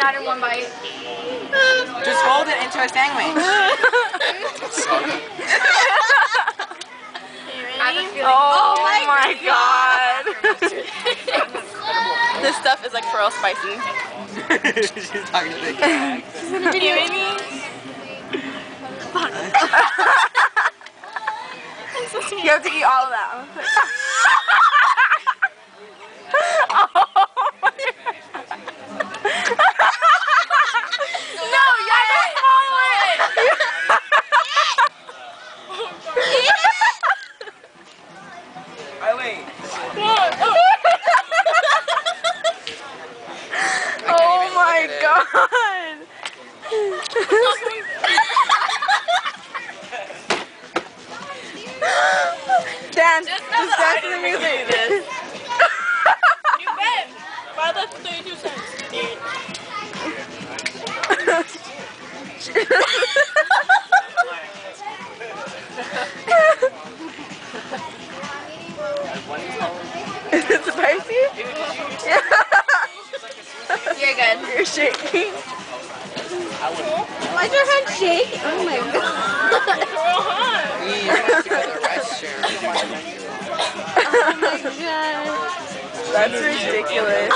that in one bite. Just fold it into a sandwich. Oh my god. This stuff is like for real spicy. She's talking to the cat. She's in a video, baby. You have to eat all of that. No, you have to swallow it. Wait. Oh my god. Dance. Just dance to the music. You bet. Buy that for 32 cents. Is it spicy? You're good. You're shaking. Why's your hand shake? Oh my god. Oh my god. That's ridiculous.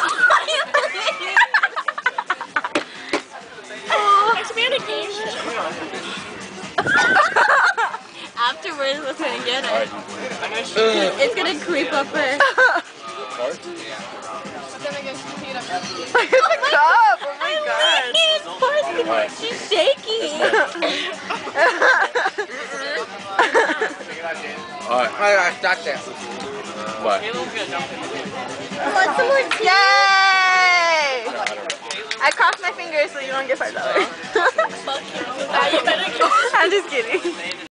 Afterwards, what's gonna get it? It's gonna creep up her. Look at the cup! Oh my gosh! She's shaking. Alright, I start that. What? Want some more tea? Yay! I crossed my fingers so you don't get $5. You better go. I'm just kidding.